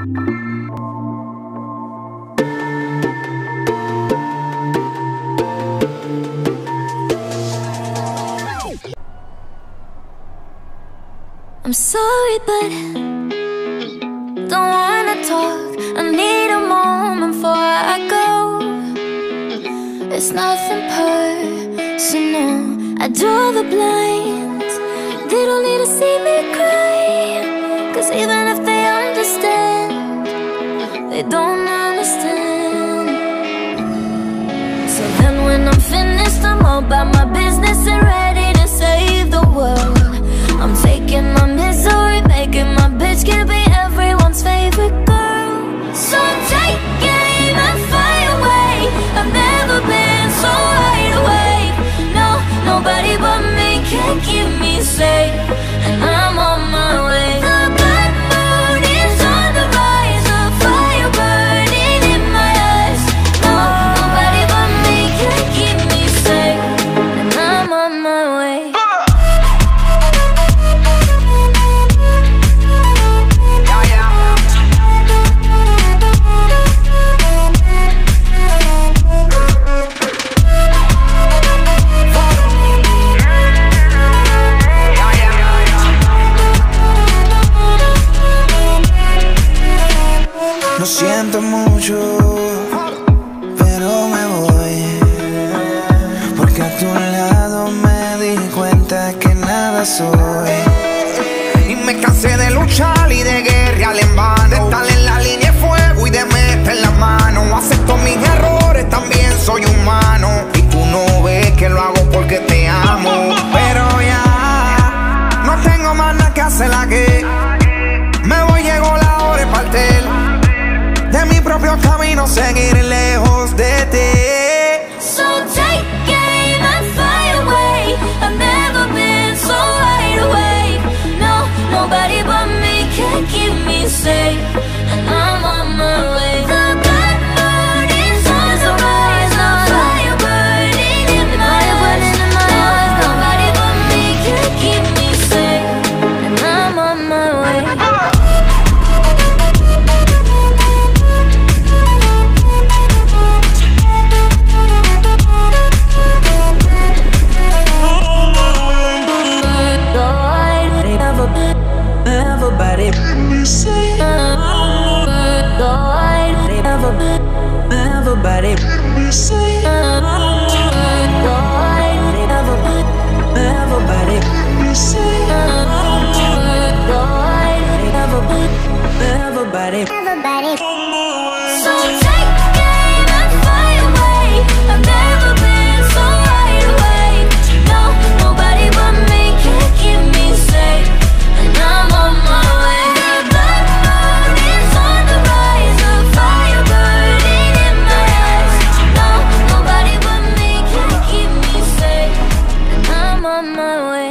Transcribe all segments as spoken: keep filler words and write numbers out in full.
I'm sorry, but don't wanna talk. I need a moment before I go. It's nothing personal. I draw the blinds. They don't need to see me cry, 'cause even if they understand, they don't understand. So then when I'm finished, I'm all about my business and ready to save the world. I'm taking my misery, making my bitch can be everyone's favorite girl. So take aim and fly away. I've never been so wide awake. No, nobody but me can keep me safe, and I'm on my way. The blood moon is on the rise, a fire burning in my eyes. No, nobody but me can keep me safe, and I'm on my way. Lo siento mucho, pero me voy, porque a tu lado me di cuenta que nada soy. Y me cansé de luchar y de guerrear en vano, de estar en la línea de fuego y de meter la mano. Acepto mis errores, también soy humano, y tú no ves que lo hago porque te amo. Pero ya no tengo más nada que hacer aquí. Me voy, llegó la hora de partir de mi propio camino, seguir lejos de ti. So take aim and fly away. I've never been so wide awake. No, nobody but me can keep me safe, and I'm on my way. The blood moon is on the rise, a fire burning in my eyes. No, nobody but me can keep me safe, and I'm on my way. Everybody, everybody, everybody, everybody. So take aim and fly away. I've never been so wide awake. No, nobody but me can keep me safe, and I'm on my way. The blood moon is on the rise, a fire burning in my eyes. No, nobody but me can keep me safe, and I'm on my way.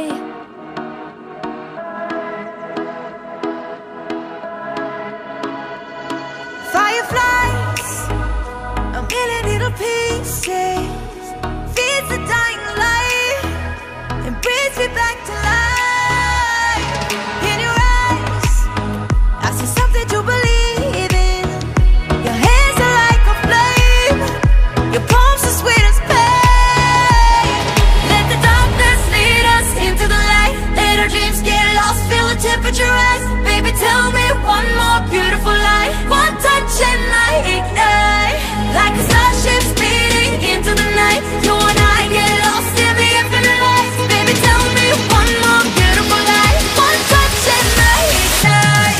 Fireflies, a million little pieces, feeds the dying light and brings me back to life. In your eyes, I see something to believe in. Your hands are like a flame, your palms are sweet as pain. Let the darkness lead us into the light. Let our dreams get lost, feel the temperature rise. Baby, tell me one more beautiful lie. One touch and I ignite, like a starship speeding into the night. You and I get lost in the infinite light. Baby, tell me one more beautiful lie. One touch and I ignite.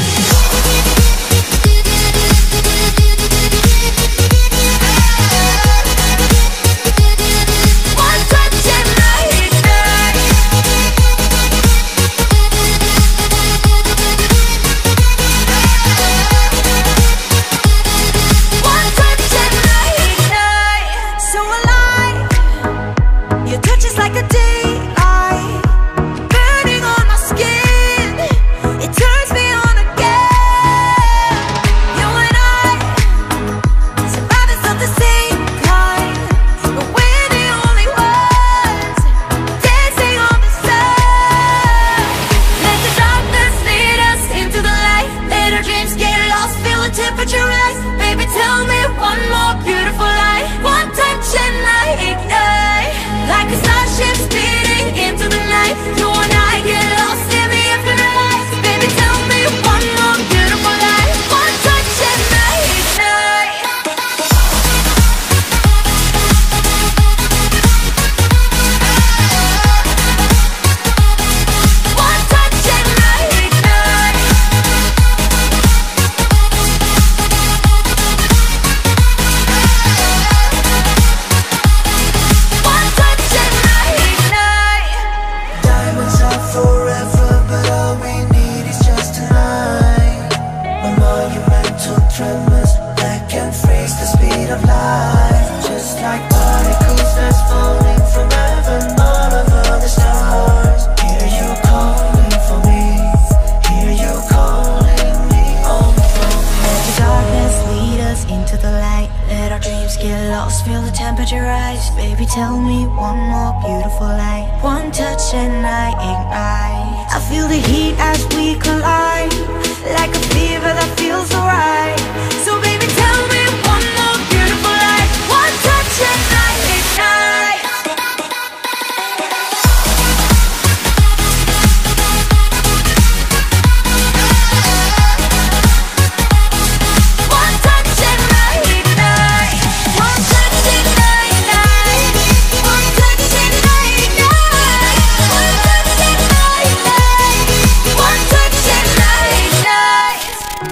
One touch and I ignite. touch and I ignite. I feel the heat as we collide, like a fever that feels alright. So baby, tell me one more beautiful lie. One touch and I ignite. One touch and I ignite. One touch and I ignite. One touch and I ignite. One touch and I ignite. One touch and I ignite.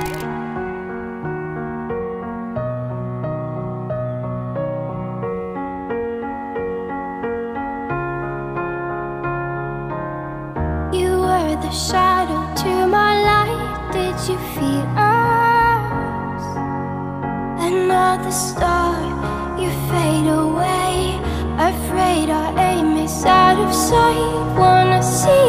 You were the shadow to my light. Did you feel us? Another star, you fade away. Afraid our aim is out of sight. Wanna see